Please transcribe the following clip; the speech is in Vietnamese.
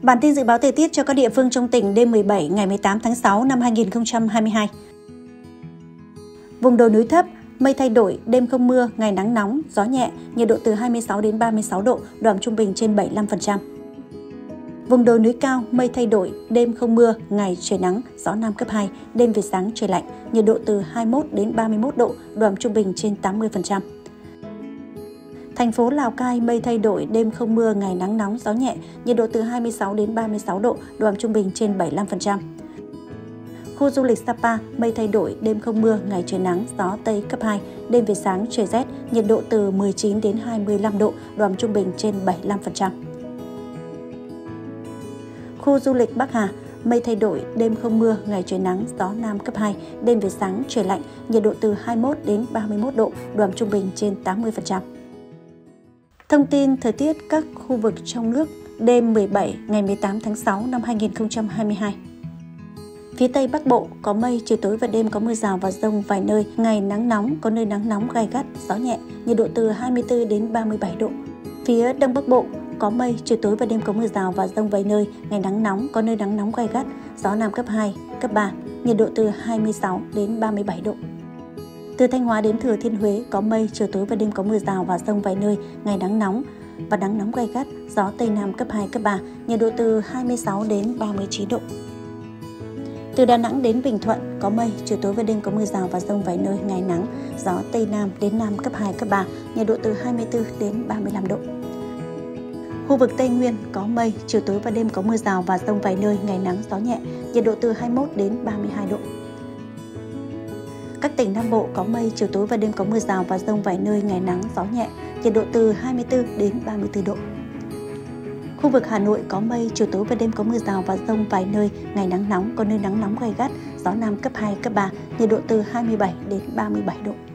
Bản tin dự báo thời tiết cho các địa phương trong tỉnh đêm 17 ngày 18 tháng 6 năm 2022. Vùng đồi núi thấp, mây thay đổi, đêm không mưa, ngày nắng nóng, gió nhẹ, nhiệt độ từ 26 đến 36 độ, độ ẩm trung bình trên 75%. Vùng đồi núi cao, mây thay đổi, đêm không mưa, ngày trời nắng, gió Nam cấp 2, đêm về sáng trời lạnh, nhiệt độ từ 21 đến 31 độ, độ ẩm trung bình trên 80%. Thành phố Lào Cai, mây thay đổi, đêm không mưa, ngày nắng nóng, gió nhẹ, nhiệt độ từ 26 đến 36 độ, độ ẩm trung bình trên 75%. Khu du lịch Sapa, mây thay đổi, đêm không mưa, ngày trời nắng, gió Tây cấp 2, đêm về sáng trời rét, nhiệt độ từ 19 đến 25 độ, độ ẩm trung bình trên 75%. Khu du lịch Bắc Hà, mây thay đổi, đêm không mưa, ngày trời nắng, gió Nam cấp 2, đêm về sáng trời lạnh, nhiệt độ từ 21 đến 31 độ, độ ẩm trung bình trên 80%. Thông tin thời tiết các khu vực trong nước đêm 17 ngày 18 tháng 6 năm 2022. Phía Tây Bắc Bộ có mây, chiều tối và đêm có mưa rào và dông vài nơi, ngày nắng nóng, có nơi nắng nóng gay gắt, gió nhẹ, nhiệt độ từ 24 đến 37 độ. Phía Đông Bắc Bộ có mây, chiều tối và đêm có mưa rào và dông vài nơi, ngày nắng nóng, có nơi nắng nóng gay gắt, gió Nam cấp 2, cấp 3, nhiệt độ từ 26 đến 37 độ. Từ Thanh Hóa đến Thừa Thiên Huế có mây, chiều tối và đêm có mưa rào và dông vài nơi, ngày nắng nóng và nắng nóng gay gắt, gió Tây Nam cấp 2, cấp 3, nhiệt độ từ 26 đến 39 độ. Từ Đà Nẵng đến Bình Thuận có mây, chiều tối và đêm có mưa rào và dông vài nơi, ngày nắng, gió Tây Nam đến Nam cấp 2, cấp 3, nhiệt độ từ 24 đến 35 độ. Khu vực Tây Nguyên có mây, chiều tối và đêm có mưa rào và dông vài nơi, ngày nắng, gió nhẹ, nhiệt độ từ 21 đến 32 độ. Các tỉnh Nam Bộ có mây, chiều tối và đêm có mưa rào và dông vài nơi, ngày nắng, gió nhẹ, nhiệt độ từ 24 đến 34 độ. Khu vực Hà Nội có mây, chiều tối và đêm có mưa rào và dông vài nơi, ngày nắng nóng, có nơi nắng nóng gay gắt, gió Nam cấp 2, cấp 3, nhiệt độ từ 27 đến 37 độ.